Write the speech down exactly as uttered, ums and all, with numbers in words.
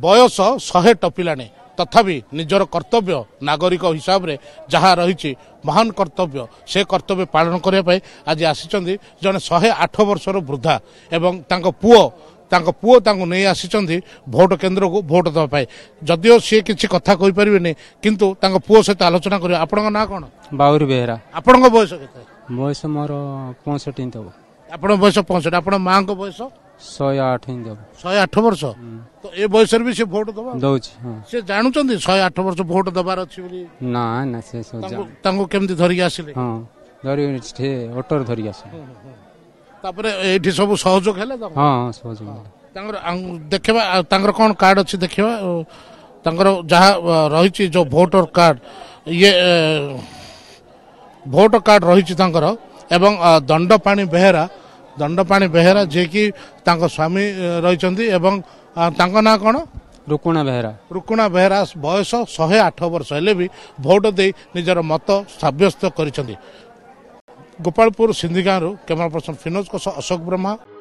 बयस शहे टपिलानी तथापि निजर कर्तव्य नागरिक हिसाब रे जहाँ रही महान कर्तव्य से कर्तव्य पालन करने आज आसी जड़े शहे आठ वर्षर वृद्धा एवं तांको पुओ तांको पुओ तांको नहीं आसी भोट केन्द्र को भोट देवाई जदिओ सी किसी कथा कही पारे किंतु तांको पुओ सहित आलोचना करें। आपण ना कौन? बाउरी बेहरा। आपण बयस के? बयस मोर पैंसठ दब। आपण बयस पैंसठ, आपण माँ को बयस शहे आठ दब। शहे आठ वर्ष तो ए बयस भी से भोट दबा दौच से जानुचंदी शहे आठ वर्ष भोट दबार अच्छी बोली ना ना से सब तांको केमती धरिक आसिले? हां धरि छे ऑटो धरि आसे तापरे एठी सब सहयोग हैला त? हां सहयोग तांगर देखबा तांगर कोन कार्ड अछि देखबा तांगर जहा रहिछि जो वोटर कार्ड ये वोटर कार्ड रहिछि तांगर एवं दंडपाणी बेहेरा दंडपाणी बेहेरा जे कि तांको स्वामी रहिचंदी एवं तांको ना कोन? रुकुणा बेहेरा। रुकुणा बेहेरा बयस शहे आठ वर्ष हेले भी भोट दे निजर मत साब्यस्त करिसंदी। गोपालपुर सिंधी गाँव कैमरा पर्सन फिनोज को अशोक ब्रह्मा।